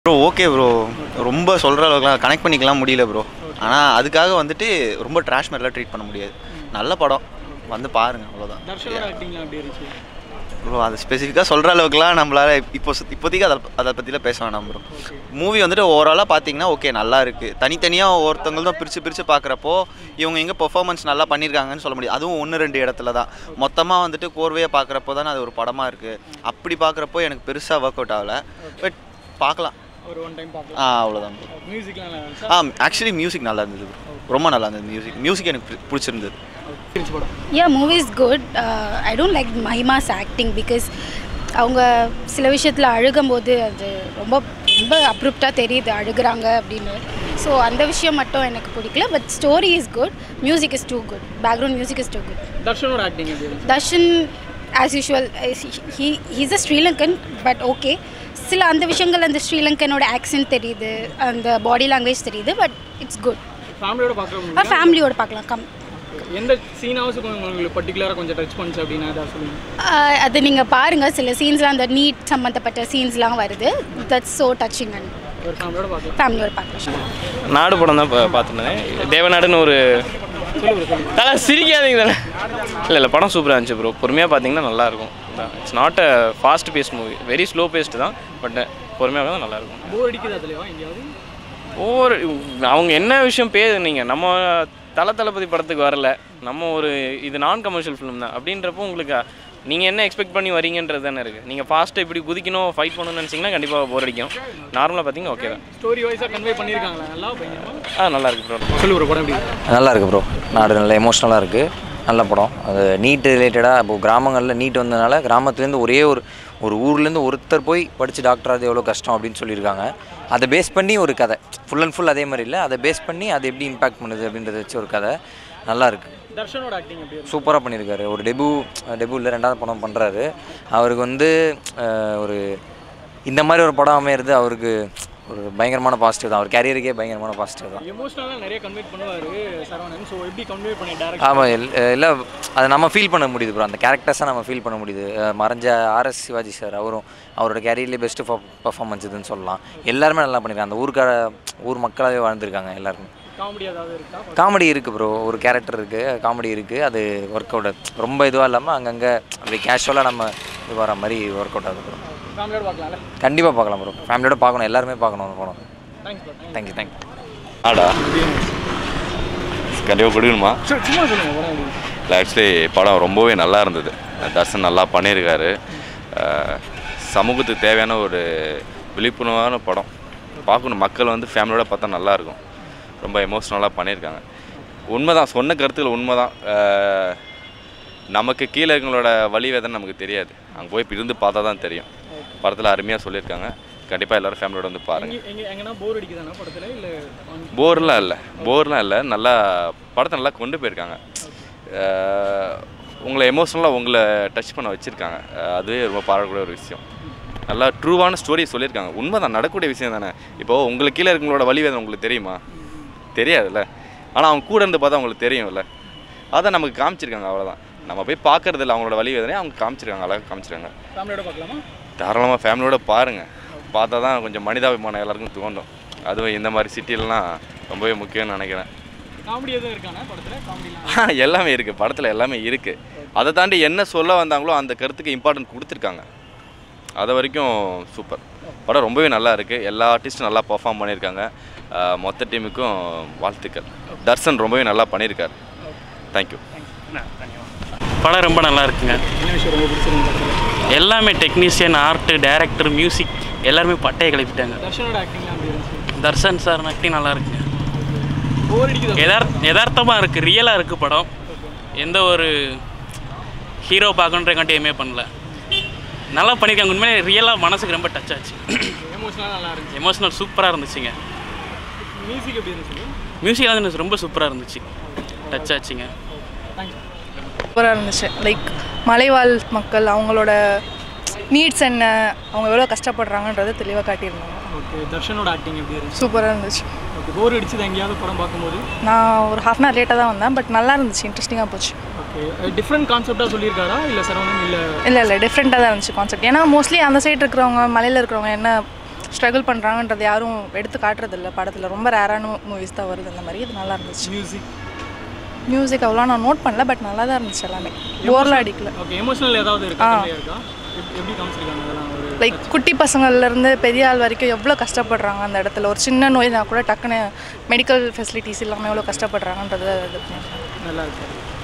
Bro okay bro ரொம்ப சொல்கிற அளவுக்குலாம் கனெக்ட் பண்ணிக்கலாம் முடியல ப்ரோ. ஆனால் அதுக்காக வந்துட்டு ரொம்ப ட்ராஷ் மாதிரிலாம் ட்ரீட் பண்ண முடியாது. நல்ல படம் வந்து பாருங்கள், அவ்வளோதான் ப்ரோ. அது ஸ்பெசிஃபிக்காக சொல்கிற அளவுக்குலாம் நம்மளால் இப்போதைக்கு அதை பற்றிலாம் பேச வேணாம் ப்ரோ. மூவி வந்துட்டு ஓவராலாக பார்த்தீங்கன்னா ஓகே நல்லா இருக்குது. தனித்தனியாக ஒருத்தவங்களும் பிரித்து பார்க்குறப்போ இவங்க எங்கே பெர்ஃபார்மன்ஸ் நல்லா பண்ணியிருக்காங்கன்னு சொல்ல முடியாது. அதுவும் 1-2 இடத்துல தான். மொத்தமாக வந்துட்டு கோர்வையாக பார்க்குறப்போ தானே அது ஒரு படமாக இருக்குது. அப்படி பார்க்குறப்போ எனக்கு பெருசாக ஒர்க் அவுட் ஆகலை. பட் பார்க்கலாம், அவ்வளோதான். ஆக்சுவலி மியூசிக் நல்லா இருந்தது ப்ரோ, ரொம்ப நல்லா இருந்தது. மியூசிக் எனக்கு பிடிச்சிருந்தது. Yeah, movie is good. I don't like Mahima's acting because அவங்க சில விஷயத்தில் அழுகும்போது அது ரொம்ப ரொம்ப அப்ரூப்டாக தெரியுது அழுகுறாங்க அப்படின்னு. ஸோ அந்த விஷயம் மட்டும் எனக்கு பிடிக்கல. But story is good, music is too good, background music is too good. Darshan as usual he's a Sri Lankan, but okay. சில அந்த விஷயங்கள் அந்த ஸ்ரீலங்கனோட ஆக்சென்ட் தெரியுது, அந்த பாடி லாங்குவேஜ் தெரியுது. But it's good. ஃபேமிலியோட பார்க்கலாம். எந்த சீனாவது உங்களுக்கு பர்టిక్యులரா கொஞ்சம் டச் பண்ணுச்சு அப்படினா அத சொல்லுங்க. அது நீங்க பாருங்க, சில சீன்ஸ்லாம் அந்த நீட் சம்பந்தப்பட்ட சீன்ஸ்லாம் வருது. That's so touching. அண்ட் ஃபேமிலியோட பார்க்கலாம். நாடு படம் தான் பார்த்துனேன். தேவநாடுன்னு ஒரு தலை சிரிக்காதீங்க தானே. இல்லை படம் சூப்பராக இருந்துச்சு ப்ரோ. பொறுமையாக பார்த்தீங்கன்னா நல்லாயிருக்கும். It's not a fast paced movie, very slow paced தான். பட் பொறுமையாக தான் நல்லாயிருக்கும். போர் அடிக்குது அதுலையா எங்கேயாவது? அவங்க என்ன விஷயம் நீங்கள் நம்ம தளபதி படத்துக்கு வரல, நம்ம ஒரு இது நான் கமர்ஷியல் ஃபிலிம் தான் அப்படின்றப்போ உங்களுக்கு நீங்கள் என்ன எக்ஸ்பெக்ட் பண்ணி வரீங்கன்றது தானே இருக்குது. நீங்கள் ஃபாஸ்ட்டாக இப்படி குதிக்கணும், ஃபைட் பண்ணணும்னு நினச்சிங்கன்னா கண்டிப்பாக போர் அடிக்கும். நார்மலாக பார்த்தீங்கன்னா ஓகே தான். ஸ்டோரி வைஸாக கன்வே பண்ணியிருக்காங்களா? நல்லா இருக்குது ப்ரோ. சொல்லு ப்ரோ, படம் எப்படி? நல்லா இருக்குது ப்ரோ. நாடு நல்லா எமோஷ்னலாக இருக்குது. நல்ல படம். அது நீட் ரிலேட்டடாக இப்போது கிராமங்களில் நீட் வந்ததுனால கிராமத்துலேருந்து ஒரு ஊர்லேருந்து ஒருத்தர் போய் படித்து டாக்டர் அது எவ்வளோ கஷ்டம் அப்படின்னு சொல்லியிருக்காங்க. அதை பேஸ் பண்ணி ஒரு கதை, ஃபுல் அண்ட் ஃபுல் அதே மாதிரி இல்லை, அதை பேஸ் பண்ணி அது எப்படி இம்பாக்ட் பண்ணுது அப்படின்றத வச்சு ஒரு கதை நல்லா இருக்குது. தர்ஷனோட ஆக்டிங் எப்படி? சூப்பராக பண்ணியிருக்காரு. ஒரு டெபு இல்லை 2வது படம் பண்ணுறாரு. அவருக்கு ஒரு இந்த மாதிரி ஒரு படம் அமையிறது அவருக்கு ஒரு பயங்கரமான பாசிட்டிவ் தான். அவர் கேரியருக்கே பயங்கரமான பாசிட்டிவ் தான். எமோஷனலாக நிறைய கன்வே பண்ணுவார் சரவணன். ஸோ எப்படி கன்வே பண்ணி டேரக்ட்? ஆமாம், இல்லை அதை நம்ம ஃபீல் பண்ண முடியுது ப்ரோ. அந்த கேரக்டர்ஸை நம்ம ஃபீல் பண்ண முடியுது. மறைஞ்ச RS சிவாஜி சார் அவரோட கேரியர்லேயே பெஸ்ட்டு பர்ஃபார்மன்ஸ் இதுன்னு சொல்லலாம். எல்லாருமே நல்லா பண்ணியிருக்காங்க. அந்த ஊர் மக்களாகவே வாழ்ந்துருக்காங்க எல்லாருமே. காமெடி இருக்குது ப்ரோ. ஒரு கேரக்டர் இருக்குது, காமெடி இருக்குது. அது ஒர்க் அவுட் ரொம்ப இதுவாக இல்லாமல் அங்கங்கே அப்படி கேஷுவலாக நம்ம இது வர மாதிரி ஒர்க் அவுட் ஆகுது ப்ரோ. கண்டிப்பாக பார்க்கலாம் ப்ரோ. ஃபேமிலியோட பார்க்கணும், எல்லாருமே பார்க்கணும் அந்த படம். தேங்க்யூ. ஆடா கண்டிப்பாக கொடுக்கணுமா? இல்லை ஆக்சுவலி படம் ரொம்பவே நல்லா இருந்தது. தர்ஷன் நல்லா பண்ணியிருக்காரு. சமூகத்துக்கு தேவையான ஒரு விழிப்புணர்வான படம். பார்க்கணும், மக்கள் ஃபேமிலியோட பார்த்தா நல்லாயிருக்கும். ரொம்ப எமோஷ்னலாக பண்ணியிருக்காங்க. உண்மை தான், சொன்ன கருத்துக்கள் உண்மை தான். நமக்கு கீழே எங்களோட வலி வேதனை நமக்கு தெரியாது, அங்கே போய் இருந்து பார்த்தா தான் தெரியும். படத்தில் அருமையாக சொல்லியிருக்காங்க. கண்டிப்பாக எல்லோரும் ஃபேமிலியோட பாருங்கள். போர்லாம் இல்லை. நல்லா படத்தை நல்லா கொண்டு போயிருக்காங்க. உங்களை எமோஷ்னலாக உங்களை டச் பண்ண வச்சுருக்காங்க. அதுவே ரொம்ப பாராட்டக்கூடிய ஒரு விஷயம். நல்லா ட்ரூவான ஸ்டோரி சொல்லியிருக்காங்க. உண்மை தான், நடக்கக்கூடிய விஷயம் தானே. இப்போது உங்களுக்கு கீழே இருக்கவங்களோட வலி வேதனை உங்களுக்கு தெரியுமா? தெரியாதுல்ல. ஆனால் அவங்க கூட இருந்து பார்த்தா அவங்களுக்கு தெரியும்ல. அதை நமக்கு காமிச்சிருக்காங்க, அவ்வளோதான். நம்ம போய் பார்க்குறதில்ல அவங்களோட வலி வேதனையை அவங்க காமிச்சிருக்காங்க, அழகாக காமிச்சிருக்காங்க. ஃபேமிலியோட பார்க்கலாமா? தாராளமாக ஃபேமிலியோட பாருங்கள். பார்த்தா தான் கொஞ்சம் மனிதாபிமானம் எல்லாருக்கும் தோணும். அதுவும் இந்த மாதிரி சிட்டிலலாம் ரொம்பவே முக்கியம்னு நினைக்கிறேன். காமெடி எதுவும் இருக்கானா படத்தில்? எல்லாமே இருக்குது படத்தில், எல்லாமே இருக்குது. அதை தாண்டி என்ன சொல்ல வந்தாங்களோ அந்த கருத்துக்கு இம்பார்ட்டன்ட் கொடுத்துருக்காங்க. அது வரைக்கும் சூப்பர். படம் ரொம்பவே நல்லா இருக்குது. எல்லா ஆர்டிஸ்ட்டும் நல்லா பர்ஃபார்ம் பண்ணியிருக்காங்க. மொத்த டீமுக்கும் வாழ்த்துக்கள். தர்ஷன் ரொம்பவே நல்லா பண்ணியிருக்காரு. தேங்க்யூ. படம் ரொம்ப நல்லா இருக்குங்க. எல்லாமே டெக்னீஷியன், ஆர்ட்டு, டைரக்டர், மியூசிக் எல்லாருமே பட்டையை கிளப்பிட்டாங்க. தர்ஷன் சார் ஆக்டிங் நல்லா இருக்குங்க. யதார்த்தமாக இருக்குது, ரியலாக இருக்குது படம். எந்த ஒரு ஹீரோ பார்க்கணுன்றக்காண்டி எதுவுமே பண்ணல, நல்லா பண்ணியிருக்காங்க. உண்மையிலே ரியலாக மனசுக்கு ரொம்ப டச் ஆச்சு. எமோஷனல் சூப்பராக இருந்துச்சுங்க. மியூசிக் வந்து ரொம்ப சூப்பராக இருந்துச்சு, டச் ஆச்சுங்க. சூப்பராக இருந்துச்சு. லைக் மலைவாழ் மக்கள் அவங்களோட நீட்ஸ் என்ன, அவங்க எவ்வளோ கஷ்டப்படுறாங்கன்றதை தெளிவாக காட்டியிருந்தாங்க. தர்ஷனோட ஆக்டிங் எப்படி இருந்துச்சு? சூப்பராக இருந்துச்சு. போர் அடிச்சது எங்கேயாவது படம் பார்க்கும்போது? நான் ஒரு ½ hour லேட்டாக தான் வந்தேன். பட் நல்லா இருந்துச்சு, இன்ட்ரெஸ்டிங்காக போச்சு. டிஃப்ரெண்ட் கான்செப்டாக சொல்லியிருக்காரா இல்லை சரவணன்? இல்லை டிஃப்ரெண்ட்டாக தான் இருந்துச்சு கான்செப்ட். ஏன்னா மோஸ்ட்லி அந்த சைடு இருக்கிறவங்க, மலையில் இருக்கிறவங்க என்ன ஸ்ட்ரகிள் பண்ணுறாங்கன்றது யாரும் எடுத்து காட்டுறதில்ல படத்தில். ரொம்ப ரேரான மூவிஸ் தான் வருது அந்த மாதிரி. இது நல்லா இருந்துச்சு. மியூசிக் அவ்வளோ நான் நோட் பண்ணல, பட் நல்லா தான் இருந்துச்சு எல்லாமே. போர்லாம் அடிக்கல. ஓகே, எமோஷனல் ஏதாவது இருக்கா? எப்படி காமிச்சிருக்காங்க அதெல்லாம்? ஒரு லைக் குட்டி பசங்கள்லேருந்து பெரிய ஆள் வரைக்கும் எவ்வளோ கஷ்டப்படுறாங்க அந்த இடத்துல. ஒரு சின்ன நோய்னா கூட டக்குன்னு மெடிக்கல் ஃபெசிலிட்டிஸ் இல்லாமல் எவ்வளோ கஷ்டப்படுறாங்கன்றது நல்லா இருக்கு.